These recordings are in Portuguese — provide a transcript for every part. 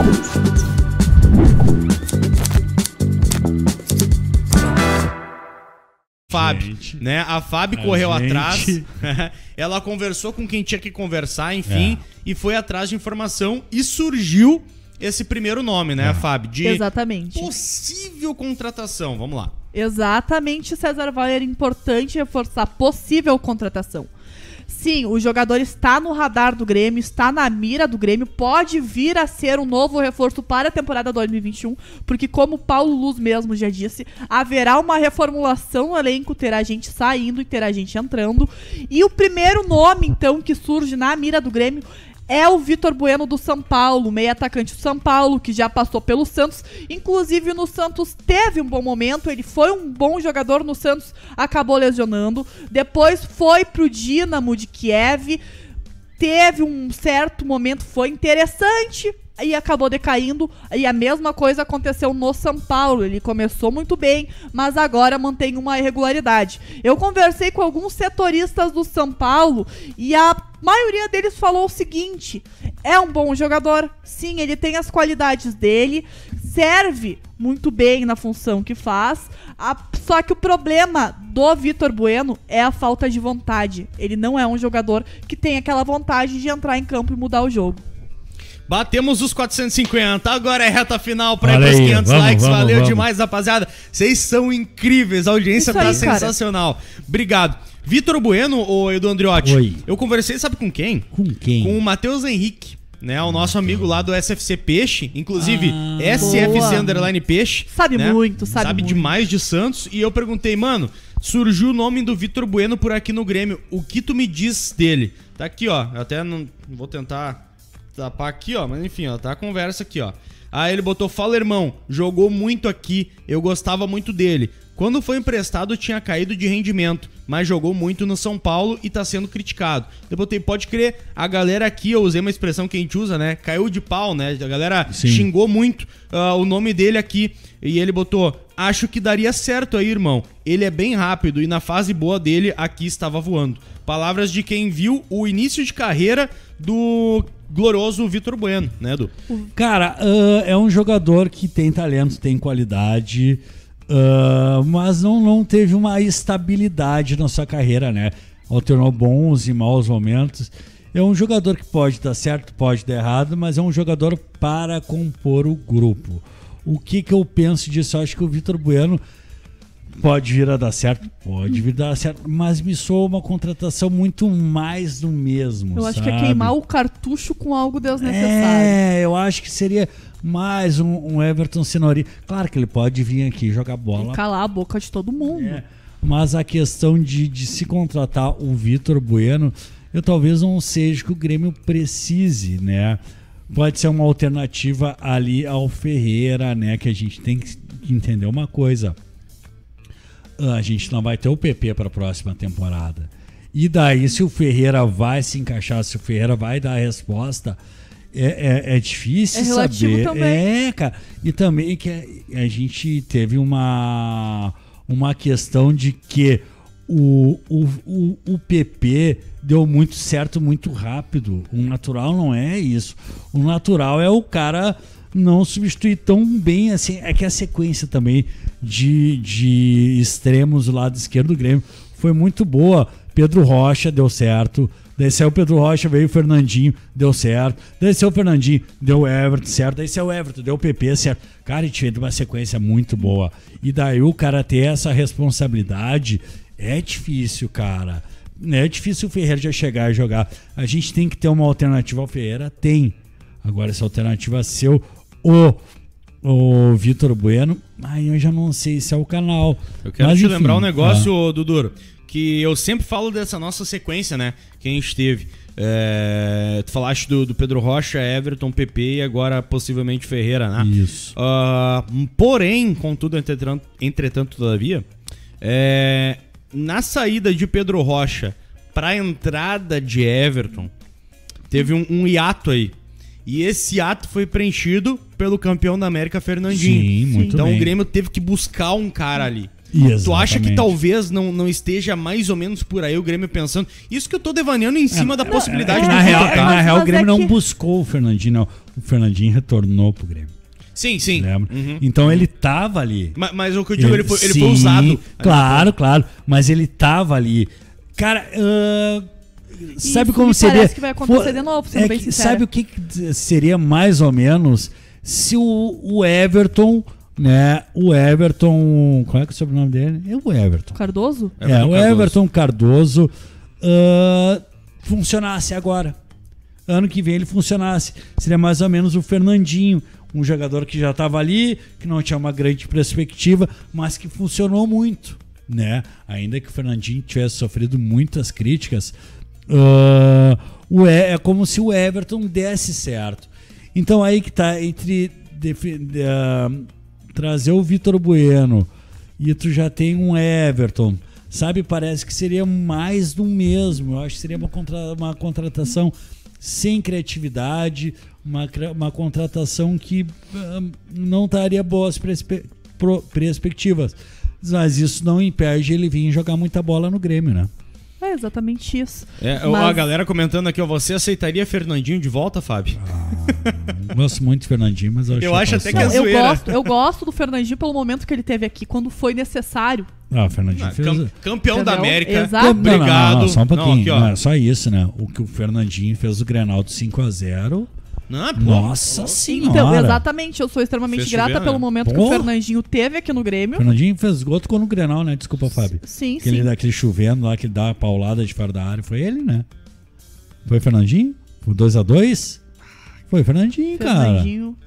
Fábio, né? A Fábio correu atrás, ela conversou com quem tinha que conversar, enfim, e foi atrás de informação e surgiu esse primeiro nome, né, Fábio? De exatamente. Possível contratação, vamos lá. Exatamente, César Valer, importante reforçar possível contratação. Sim, o jogador está no radar do Grêmio, está na mira do Grêmio, pode vir a ser um novo reforço para a temporada 2021, porque como o Paulo Luz mesmo já disse, haverá uma reformulação no elenco, terá gente saindo e terá gente entrando. E o primeiro nome, então, que surge na mira do Grêmio é o Vitor Bueno do São Paulo, meio atacante do São Paulo, que já passou pelo Santos. Inclusive no Santos teve um bom momento, ele foi um bom jogador no Santos, acabou lesionando. Depois foi pro Dínamo de Kiev, teve um certo momento, foi interessante e acabou decaindo. E a mesma coisa aconteceu no São Paulo, ele começou muito bem, mas agora mantém uma irregularidade. Eu conversei com alguns setoristas do São Paulo e a maioria deles falou o seguinte: é um bom jogador, sim, ele tem as qualidades dele, serve muito bem na função que faz, só que o problema do Vitor Bueno é a falta de vontade. Ele não é um jogador que tem aquela vontade de entrar em campo e mudar o jogo. Batemos os 450, agora é reta final pra ir pros 500 likes. Valeu demais, rapaziada. Vocês são incríveis, a audiência tá sensacional. Cara. Obrigado. Vitor Bueno, ou Edu Andriotti? Oi. Eu conversei, sabe com quem? Com quem? Com o Matheus Henrique, né? O nosso amigo lá do SFC Peixe, inclusive SFC_Peixe. Sabe, né? Sabe muito. Demais de Santos. E eu perguntei, mano, surgiu o nome do Vitor Bueno por aqui no Grêmio. O que tu me diz dele? Tá aqui, ó. Eu até não vou tentar tapar aqui, ó, mas enfim, ó, tá a conversa aqui, ó. Aí ele botou: fala, irmão, jogou muito aqui, eu gostava muito dele. Quando foi emprestado tinha caído de rendimento, mas jogou muito no São Paulo e tá sendo criticado. Eu botei: pode crer, a galera aqui, eu usei uma expressão que a gente usa, né, caiu de pau, né, a galera xingou muito o nome dele aqui. E ele botou: acho que daria certo aí, irmão, ele é bem rápido e na fase boa dele aqui estava voando. Palavras de quem viu o início de carreira do glorioso Vitor Bueno, né, Edu? Cara, é um jogador que tem talento, tem qualidade, mas não teve uma estabilidade na sua carreira, né? Alternou bons e maus momentos. É um jogador que pode dar certo, pode dar errado, mas é um jogador para compor o grupo. O que eu penso disso? Eu acho que o Vitor Bueno pode vir a dar certo, pode vir a dar certo, mas me soa uma contratação muito mais do mesmo. Eu acho que é queimar o cartucho com algo desnecessário. Eu acho que seria mais um Everton Cenouri. Claro que ele pode vir aqui jogar bola. E calar a boca de todo mundo. Mas a questão de se contratar o Vitor Bueno, eu talvez não seja que o Grêmio precise, né? Pode ser uma alternativa ali ao Ferreira, né? Que a gente tem que entender uma coisa. A gente não vai ter o PP para a próxima temporada. E daí, se o Ferreira vai se encaixar, se o Ferreira vai dar a resposta, é difícil saber. Também. Cara. E também que a gente teve uma questão de que o PP deu muito certo muito rápido. O natural não é isso. O natural é o cara não substituir tão bem assim. É que a sequência também de extremos do lado esquerdo do Grêmio foi muito boa. Pedro Rocha deu certo, daí saiu o Pedro Rocha, veio o Fernandinho, deu certo, daí saiu o Fernandinho, deu o Everton certo, daí saiu o Everton, deu o PP certo. Cara, a gente fez uma sequência muito boa. E daí o cara ter essa responsabilidade é difícil, cara. É difícil o Ferreira já chegar e jogar. A gente tem que ter uma alternativa ao Ferreira? Tem. Agora, essa alternativa ser o Vitor Bueno, aí eu já não sei se é o canal. Eu quero te lembrar um negócio, Dudu, que eu sempre falo dessa nossa sequência, né, que a gente teve. Tu falaste do Pedro Rocha, Everton, PP e agora possivelmente Ferreira, né? Isso. Porém, contudo, entretanto, todavia, na saída de Pedro Rocha pra entrada de Everton, teve um hiato aí. E esse hiato foi preenchido pelo campeão da América, Fernandinho. Sim, muito então bem. O Grêmio teve que buscar um cara ali. Tu acha que talvez não esteja mais ou menos por aí o Grêmio pensando? Isso que eu tô devaneando em cima da possibilidade na real, o Grêmio mas não buscou o Fernandinho, não. O Fernandinho retornou pro Grêmio. Sim. Lembra? Então ele tava ali. Mas o que eu digo, ele foi usado. Claro. Mas ele tava ali. Cara, sabe como seria? Parece que vai acontecer de novo, sendo bem sincero. Sabe o que seria mais ou menos se o Everton, né? O Everton. Qual é que é o sobrenome dele? É o Everton. Cardoso? O Everton Cardoso funcionasse agora. Ano que vem ele funcionasse. Seria mais ou menos o Fernandinho. Um jogador que já estava ali, que não tinha uma grande perspectiva, mas que funcionou muito, Ainda que o Fernandinho tivesse sofrido muitas críticas, é como se o Everton desse certo. Então aí que tá entre trazer o Vitor Bueno e tu já tem um Everton, sabe? Parece que seria mais do mesmo. Eu acho que seria uma contratação sem criatividade, uma contratação que não daria boas perspectivas. Mas isso não impede ele vir jogar muita bola no Grêmio, né? É exatamente isso. A galera comentando aqui, você aceitaria Fernandinho de volta, Fábio? Gosto muito do Fernandinho, mas eu acho até que é zoeira. Eu gosto do Fernandinho pelo momento que ele teve aqui, quando foi necessário. O Fernandinho fez... Campeão da América. Exato. Obrigado. Não, só um pouquinho. Não, aqui, não, só isso, né? O que o Fernandinho fez do Grenal do 5-0... Nossa senhora. Então, exatamente, eu sou extremamente grata pelo momento que o Fernandinho teve aqui no Grêmio. O Fernandinho fez gol, tocou no Grenal, né? Desculpa, Fábio. Sim. Aquele chovendo lá, que ele dá a paulada de fora da área. Foi ele, né? Foi o Fernandinho? Foi 2-2? Foi o Fernandinho, cara.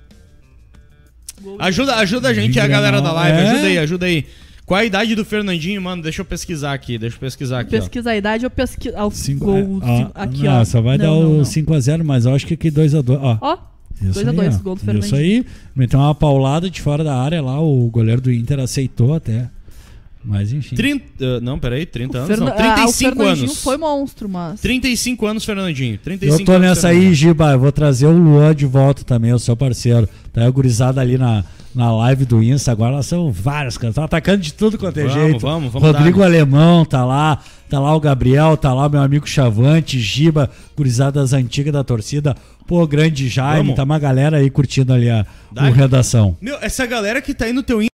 Ajuda a gente, a galera da live. Ajuda aí. Qual a idade do Fernandinho, mano? Deixa eu pesquisar aqui. Pesquisa a idade, eu pesquiso. Aqui, ó. Só vai dar o 5-0, mas eu acho que aqui 2-2. Ó, 2-2, gol do Fernandinho. Isso aí, meteu uma paulada de fora da área lá, o goleiro do Inter aceitou até. Mas enfim. 30 anos, não. 35 anos. Foi monstro, mas... 35 anos, Fernandinho. 35 eu tô nessa aí, Giba. Eu vou trazer o Luan de volta também, o seu parceiro. Tá aí gurizada ali na live do Insta. Agora nós são vários, cara. Estão atacando de tudo quanto é jeito. Vamos Rodrigo Alemão tá lá. Tá lá o Gabriel, tá lá meu amigo Chavante, Giba, gurizadas antigas da torcida. Pô, grande Jaime, tá uma galera aí curtindo ali o Redação. Meu, essa galera que tá aí no teu